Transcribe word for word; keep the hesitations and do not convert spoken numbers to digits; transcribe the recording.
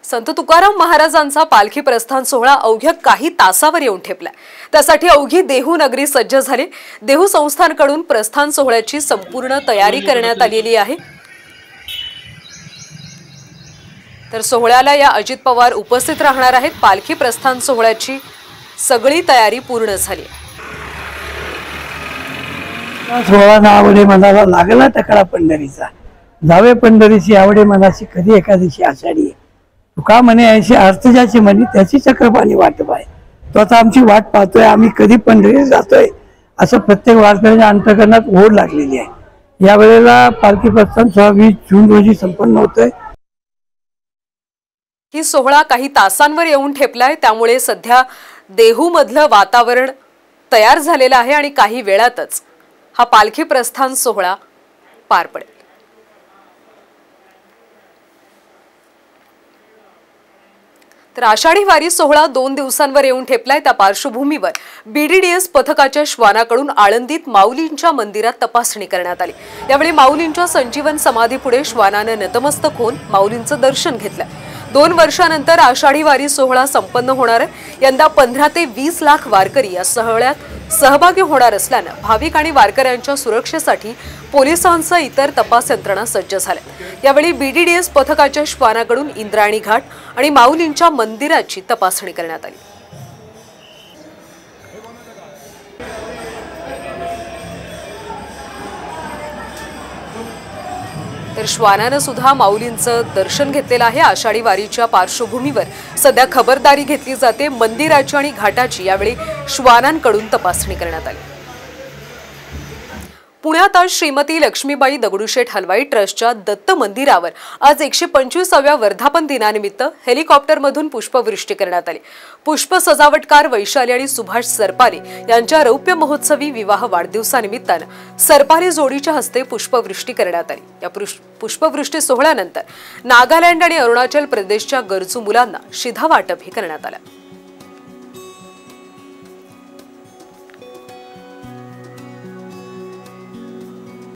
संत तुकाराम महाराजांचा पालखी प्रस्थान सोहळा अवघ्या काही तासावर येऊन ठेपलाय। त्यासाठी अवघी देहू नगरी सज्ज झाली। देहू संस्थानकडून प्रस्थान सोहळ्याची संपूर्ण तयारी करण्यात आलेली आहे। तर सोहळ्याला या अजित पवार उपस्थित राहणार आहेत। पालखी प्रस्थान सोहळ्याची सगळी तयारी पूर्ण झाली। सोहळा नावडे मनाला लागला टकरा पंढरीचा, जावे पंढरीची आवडे मनाची कधी एकादशी आषाढी। तुका म्हणे ऐशी अर्थ ज्याची म्हणी त्याची चक्रपाणी वाट पाय। तो आता आमची वाट पाहतोय, आम्ही कधी पंढरीत जातोय असं प्रत्येक वारकऱ्याच्या अंतःकरणात ओढ लागलेली आहे। या वेळेला पालखी प्रस्थान सोहळा वीस जून रोजी संपन्न होतोय। ही सोहळा काही तासांवर येऊन ठेपलाय, त्यामुळे सध्या देहू मधलं वातावरण तयार झालेलं आहे आणि काही वेळातच हा पालखी प्रस्थान सोहळा पार पडेल। तर आषाढी वारी सोहळा दोन दिवसांवर येऊन ठेपलाय। त्या पार्श्वभूमीवर बीडीडीएस पथकाच्या श्वानाकडून आळंदीत माऊलींच्या मंदिरात तपासणी करण्यात आली। यावेळी माऊलींच्या संजीवन समाधीपुढे श्वानाने नतमस्तक होऊन माऊलींचं दर्शन घेतलं। दोन वर्षानंतर आषाढी वारी सोहळा संपन्न होणार आहे। यंदा पंधरा ते वीस लाख वारकरी या सोहळ्यात सहभागी होणार असल्यानं भाविक आणि वारकऱ्यांच्या सुरक्षेसाठी पोलिसांसह इतर तपास यंत्रणा सज्ज झाल्या। यावेळी बीडीडीएस पथकाच्या श्वानाकडून इंद्रायणी घाट आणि माऊलींच्या मंदिराची तपासणी करण्यात आली। तर श्वानानं सुद्धा माऊलींचं दर्शन घेतलेलं आहे। आषाढी वारीच्या पार्श्वभूमीवर सध्या खबरदारी घेतली जाते। मंदिराची आणि घाटाची यावेळी श्वानांकडून तपासणी करण्यात आली। पुण्यात आज श्रीमती लक्ष्मीबाई दगडूशेठ हलवाई ट्रस्टच्या दत्त मंदिरावर आज एकशे पंचवीसाव्या वर्धापन दिनानिमित्त हेलिकॉप्टरमधून पुष्पवृष्टी करण्यात आली। पुष्प सजावटकार वैशाली आणि सुभाष सरपाले यांच्या रौप्य महोत्सवी विवाह वाढदिवसानिमित्तानं सरपाले जोडीच्या हस्ते पुष्पवृष्टी करण्यात आली। या पुष्पवृष्टी सोहळ्यानंतर नागालँड आणि अरुणाचल प्रदेशच्या गरजू मुलांना शिधा वाटपही करण्यात आलं।